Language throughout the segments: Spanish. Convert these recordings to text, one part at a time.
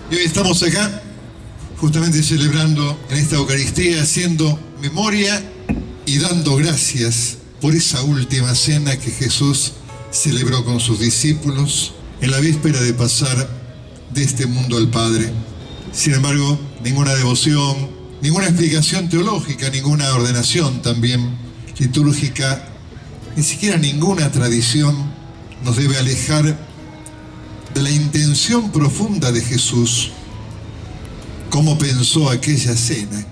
Y hoy estamos acá justamente celebrando en esta Eucaristía, haciendo memoria y dando gracias por esa última cena que Jesús celebró con sus discípulos en la víspera de pasar de este mundo al Padre. Sin embargo, ninguna devoción, ninguna explicación teológica, ninguna ordenación también litúrgica, ni siquiera ninguna tradición nos debe alejar de la intención profunda de Jesús. ¿Cómo pensó aquella cena?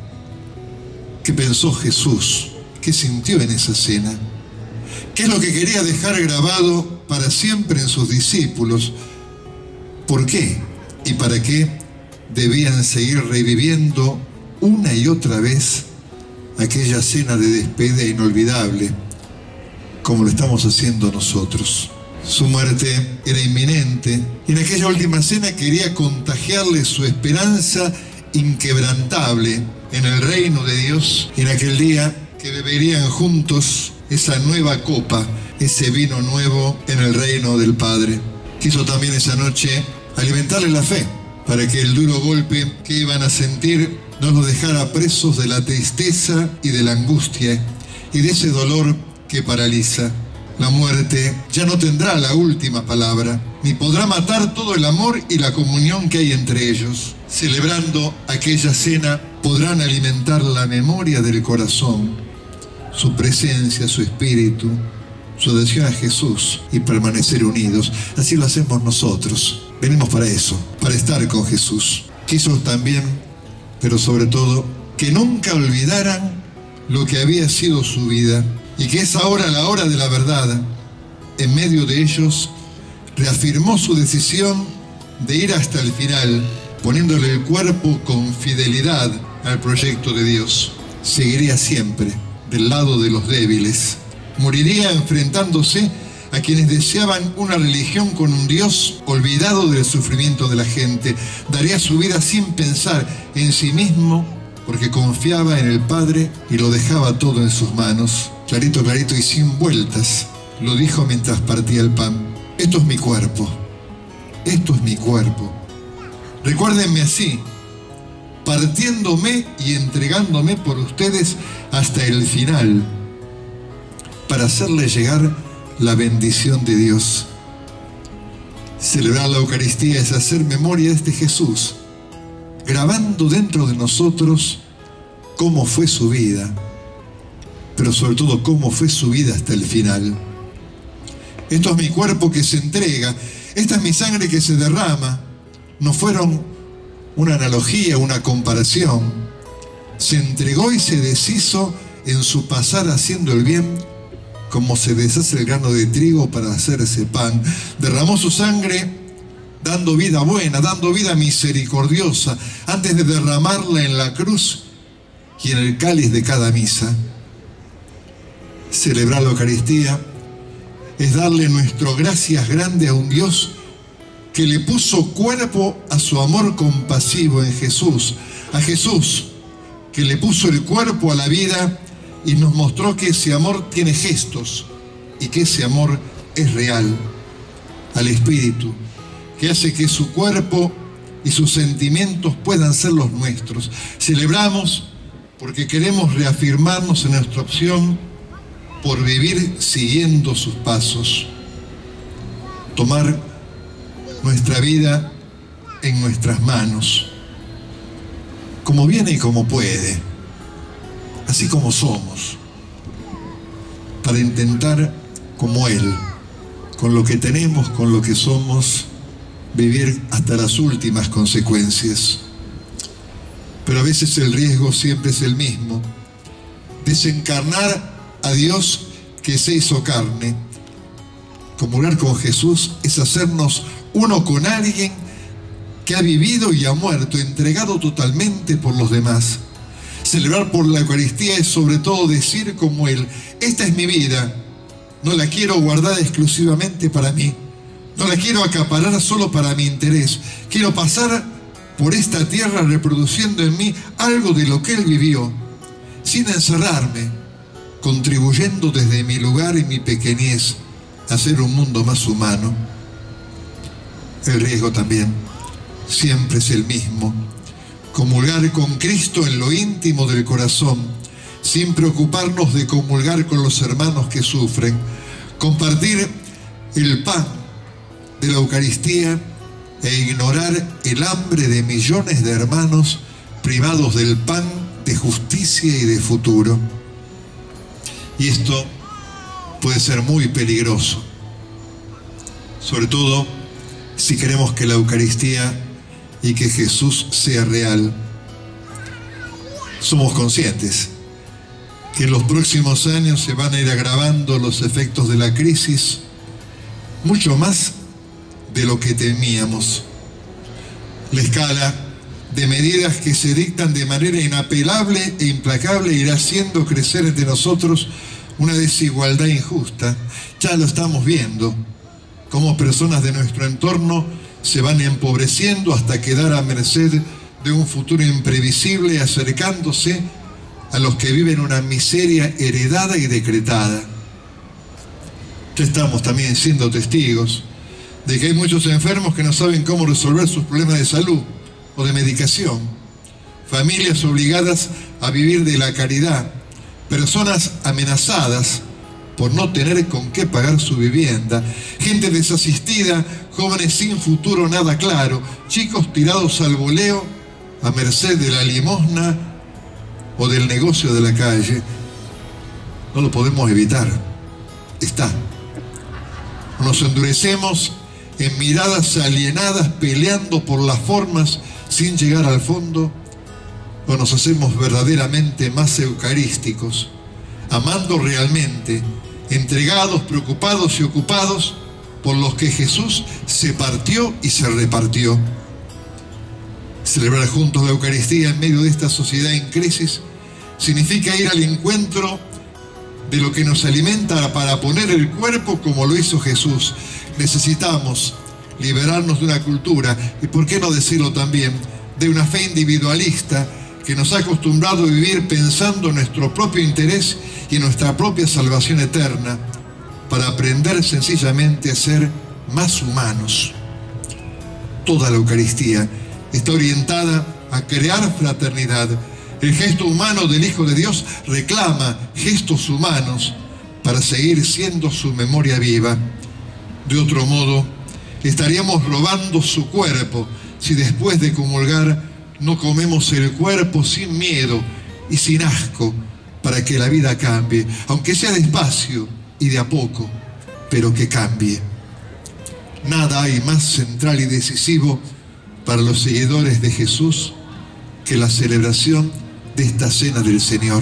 ¿Qué pensó Jesús? ¿Qué sintió en esa cena? ¿Qué es lo que quería dejar grabado para siempre en sus discípulos? ¿Por qué y para qué debían seguir reviviendo una y otra vez aquella cena de despedida inolvidable, como lo estamos haciendo nosotros? Su muerte era inminente y en aquella última cena quería contagiarle su esperanza inquebrantable en el reino de Dios, y en aquel día que beberían juntos esa nueva copa, ese vino nuevo en el reino del Padre. Quiso también esa noche alimentarle la fe, para que el duro golpe que iban a sentir no los dejara presos de la tristeza y de la angustia y de ese dolor que paraliza. La muerte ya no tendrá la última palabra, ni podrá matar todo el amor y la comunión que hay entre ellos. Celebrando aquella cena, podrán alimentar la memoria del corazón, su presencia, su espíritu, su adhesión a Jesús y permanecer unidos. Así lo hacemos nosotros. Venimos para eso, para estar con Jesús. Quiso también, pero sobre todo, que nunca olvidaran lo que había sido su vida, y que es ahora la hora de la verdad. En medio de ellos, reafirmó su decisión de ir hasta el final, poniéndole el cuerpo con fidelidad al proyecto de Dios. Seguiría siempre del lado de los débiles. Moriría enfrentándose a quienes deseaban una religión con un Dios olvidado del sufrimiento de la gente. Daría su vida sin pensar en sí mismo, porque confiaba en el Padre y lo dejaba todo en sus manos. Clarito, clarito y sin vueltas, lo dijo mientras partía el pan. Esto es mi cuerpo. Esto es mi cuerpo. Recuérdenme así, partiéndome y entregándome por ustedes hasta el final, para hacerles llegar la bendición de Dios. Celebrar la Eucaristía es hacer memoria de este Jesús, grabando dentro de nosotros cómo fue su vida, pero sobre todo cómo fue su vida hasta el final. Esto es mi cuerpo que se entrega, esta es mi sangre que se derrama. No fueron una analogía, una comparación. Se entregó y se deshizo en su pasar haciendo el bien, como se deshace el grano de trigo para hacerse pan. Derramó su sangre dando vida buena, dando vida misericordiosa, antes de derramarla en la cruz y en el cáliz de cada misa. Celebrar la Eucaristía es darle nuestro gracias grande a un Dios que le puso cuerpo a su amor compasivo en Jesús, a Jesús que le puso el cuerpo a la vida y nos mostró que ese amor tiene gestos y que ese amor es real, al Espíritu, que hace que su cuerpo y sus sentimientos puedan ser los nuestros. Celebramos porque queremos reafirmarnos en nuestra opción por vivir siguiendo sus pasos, tomar nuestra vida en nuestras manos, como viene y como puede, así como somos, para intentar, como Él, con lo que tenemos, con lo que somos, vivir hasta las últimas consecuencias. Pero a veces el riesgo siempre es el mismo: desencarnar a Dios que se hizo carne. Comulgar con Jesús es hacernos uno con alguien que ha vivido y ha muerto, entregado totalmente por los demás. Celebrar por la Eucaristía es sobre todo decir como Él: esta es mi vida, no la quiero guardar exclusivamente para mí, no la quiero acaparar solo para mi interés, quiero pasar por esta tierra reproduciendo en mí algo de lo que Él vivió, sin encerrarme, contribuyendo desde mi lugar y mi pequeñez a hacer un mundo más humano. El riesgo también siempre es el mismo. Comulgar con Cristo en lo íntimo del corazón, sin preocuparnos de comulgar con los hermanos que sufren. Compartir el pan de la Eucaristía e ignorar el hambre de millones de hermanos privados del pan de justicia y de futuro. Y esto puede ser muy peligroso, sobre todo si queremos que la Eucaristía y que Jesús sea real. Somos conscientes que en los próximos años se van a ir agravando los efectos de la crisis, mucho más de lo que temíamos. La escala de medidas que se dictan de manera inapelable e implacable irá haciendo crecer entre nosotros una desigualdad injusta. Ya lo estamos viendo, cómo personas de nuestro entorno se van empobreciendo hasta quedar a merced de un futuro imprevisible, acercándose a los que viven una miseria heredada y decretada. Ya estamos también siendo testigos de que hay muchos enfermos que no saben cómo resolver sus problemas de salud o de medicación, familias obligadas a vivir de la caridad, personas amenazadas por no tener con qué pagar su vivienda, gente desasistida, jóvenes sin futuro nada claro, chicos tirados al voleo a merced de la limosna o del negocio de la calle. No lo podemos evitar, está. Nos endurecemos en miradas alienadas peleando por las formas sin llegar al fondo, o nos hacemos verdaderamente más eucarísticos, amando realmente, entregados, preocupados y ocupados por los que Jesús se partió y se repartió. Celebrar juntos la Eucaristía en medio de esta sociedad en crisis significa ir al encuentro de lo que nos alimenta para poner el cuerpo como lo hizo Jesús. Necesitamos liberarnos de una cultura, y por qué no decirlo también, de una fe individualista que nos ha acostumbrado a vivir pensando en nuestro propio interés y en nuestra propia salvación eterna, para aprender sencillamente a ser más humanos. Toda la Eucaristía está orientada a crear fraternidad. El gesto humano del Hijo de Dios reclama gestos humanos para seguir siendo su memoria viva. De otro modo, estaríamos robando su cuerpo si después de comulgar no comemos el cuerpo sin miedo y sin asco para que la vida cambie, aunque sea despacio y de a poco, pero que cambie. Nada hay más central y decisivo para los seguidores de Jesús que la celebración de esta cena del Señor.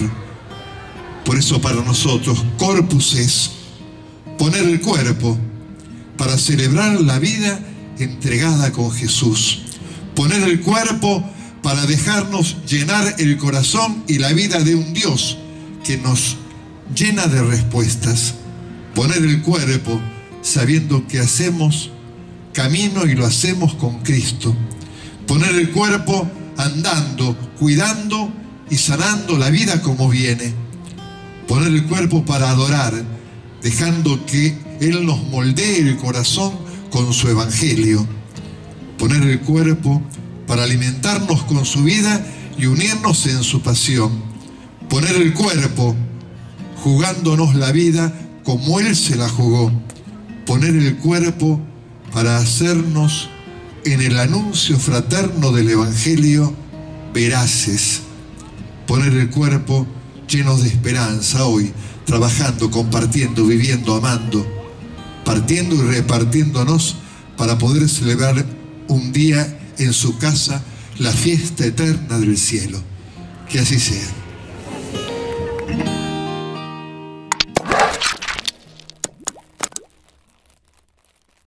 Por eso para nosotros, corpus es poner el cuerpo para celebrar la vida entregada con Jesús. Poner el cuerpo para dejarnos llenar el corazón y la vida de un Dios que nos llena de respuestas. Poner el cuerpo sabiendo que hacemos camino y lo hacemos con Cristo. Poner el cuerpo andando, cuidando y sanando la vida como viene. Poner el cuerpo para adorar, dejando que Él nos moldee el corazón con su evangelio. Poner el cuerpo para alimentarnos con su vida y unirnos en su pasión. Poner el cuerpo jugándonos la vida como Él se la jugó. Poner el cuerpo para hacernos en el anuncio fraterno del evangelio veraces. Poner el cuerpo llenos de esperanza hoy, trabajando, compartiendo, viviendo, amando, partiendo y repartiéndonos para poder celebrar un día en su casa la fiesta eterna del cielo. Que así sea.